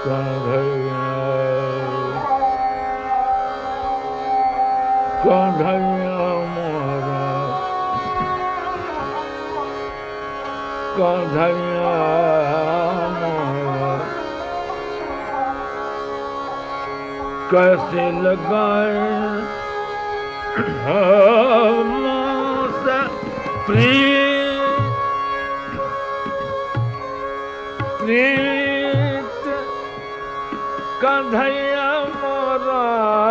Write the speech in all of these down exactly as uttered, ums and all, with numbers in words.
कन्हैया कन्हैया मोरा कन्हैया मोरा कैसे लगाए हमसे प्रीत प्रीत कन्हैया मोरा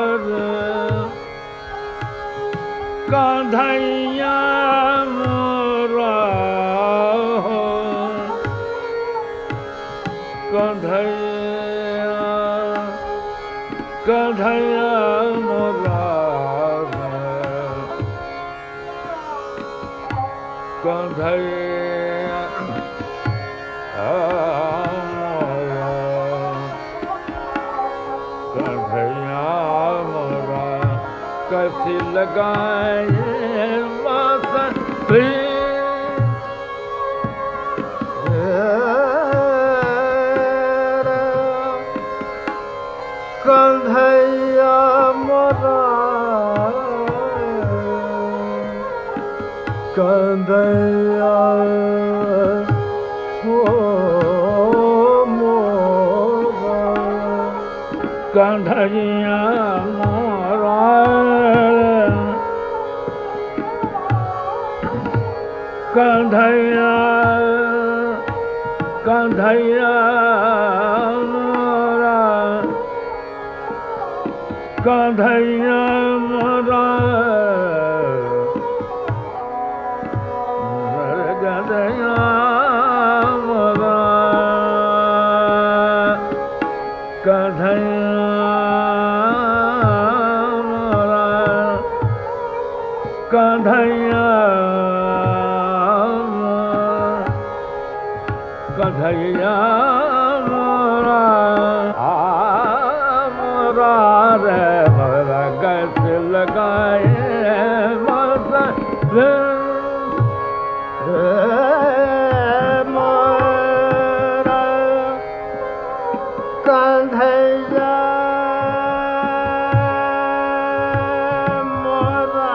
कन्हैया मोरा कन्हैया कन्हैया मोरा कन्हैया मोरा कन्हैया मोरा कैसी लगाए बस कन्हैया मोरा कन्हैया हो मोरा कन्हैया मोरा कन्हैया कन्हैया मोरा कन्हैया मोरा कन्हैया मोरा कन्हैया मोरा कन्हैया कन्हैया मोरा मोरा रे मोरा कैसे लगाए मोरा मोरा कन्हैया मोरा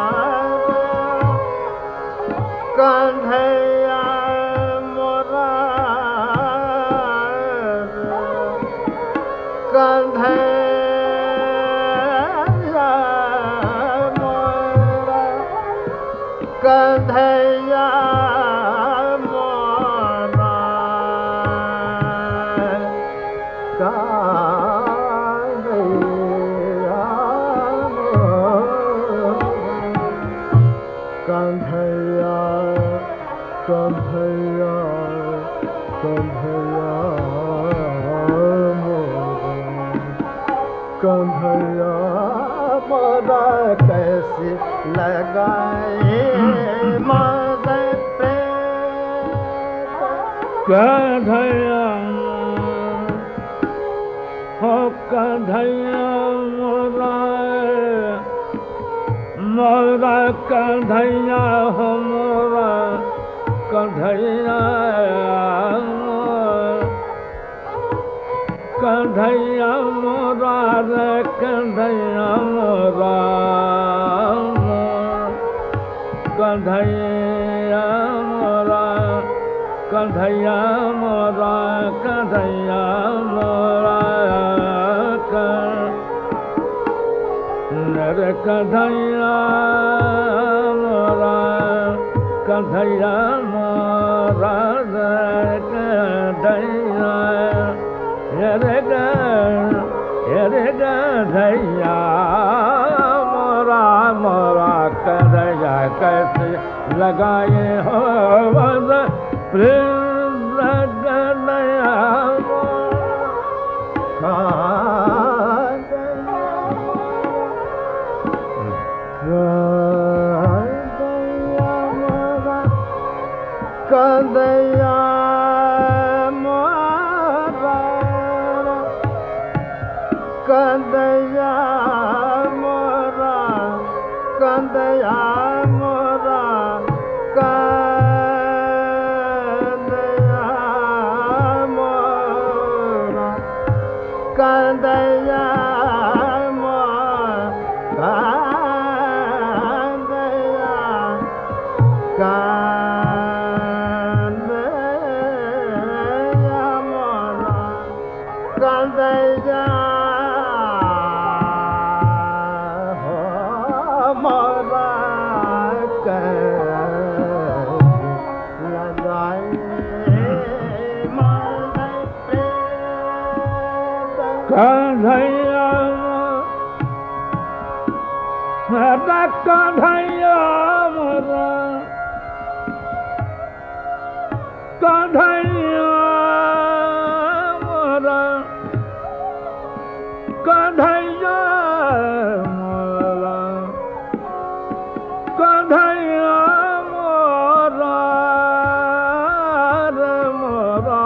कन्हैया कन्हैया मोरा कन्हैया मोरा कन्हैया कन्हैया कन्हैया कन्हैया मोरा कैसे लगाए मदे प्रेम कन्हैया हो कन्हैया मोरा मोरा कन्हैया हो मोरा कन्हैया कन्हैया मोरा रे कन्हैया मोरा कन्हैया मोरा कन्हैया मोरा कन्हैया मोरा रे कन्हैया मोरा कन्हैया मोरा रे कन्हैया रे रे कन्हैया मोरा मोरा कन्हैया कैसे लगाए हो प्रेम कन्हैया कन्हैया मोरा कन्हैया मोरा कन्हैया मोरा कन्हैया मोरा मोरा लगाए कन्हैया कन्हैया मोरा कन्हैया मोरा कन्हैया मोरा कन्हैया मोरा रे मोरा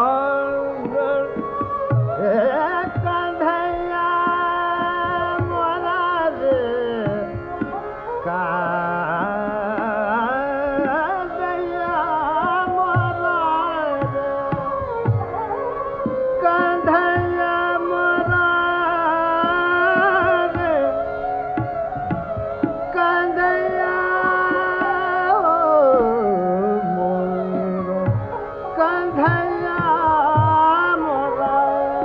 ए कन्हैया मोरा रे कन्हैया मोरा रे कन्हैया मोरा रे कन्हैया मोरा कन्हैया मोरा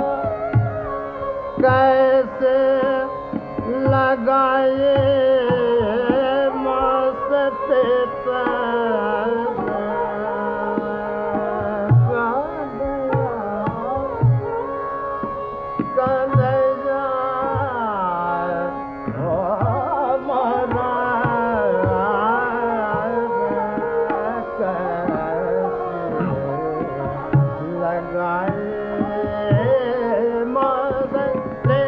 कैसे लगाए मस्ते कन्हैया मोरा लगाए मस्ते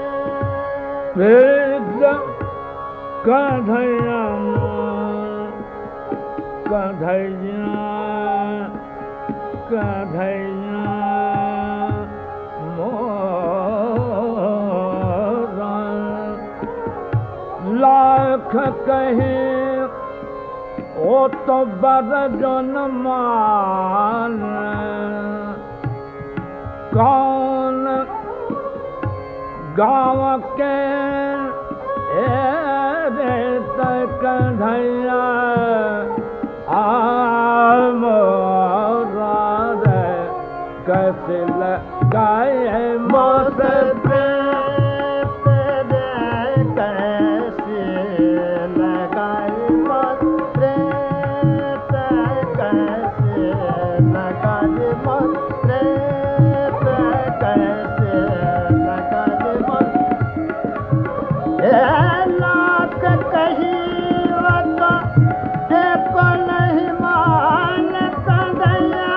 कन्हैया कन्हैया कन्हैया मोरा लाख कहे ओ तो बर जनमान कौन गाँव के रे कन्हैया मोरा रे कैसे लगाए मस्ते कैसे लगाए मस्ते कैसे लगाए मस्ते कैसे लगाए मस्ते लाख कही वता एक नहीं मान कन्हैया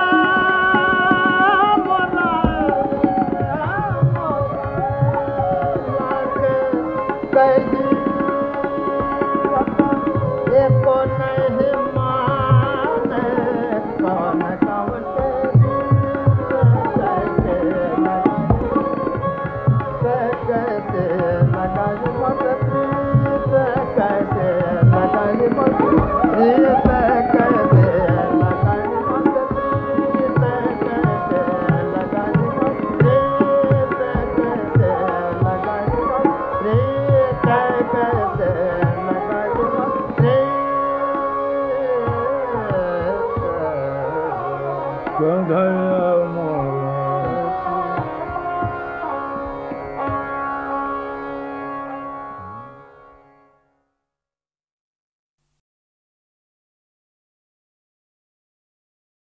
मोरा लाख कही वता एक नहीं मान कौन कौन कैसे लगाए मस्ते कैसे लगाए मस्ते कैसे लगाए मस्ते कैसे लगाए मस्ते कैसे लगाए मस्ते कैसे लगाए मस्ते कन्हैया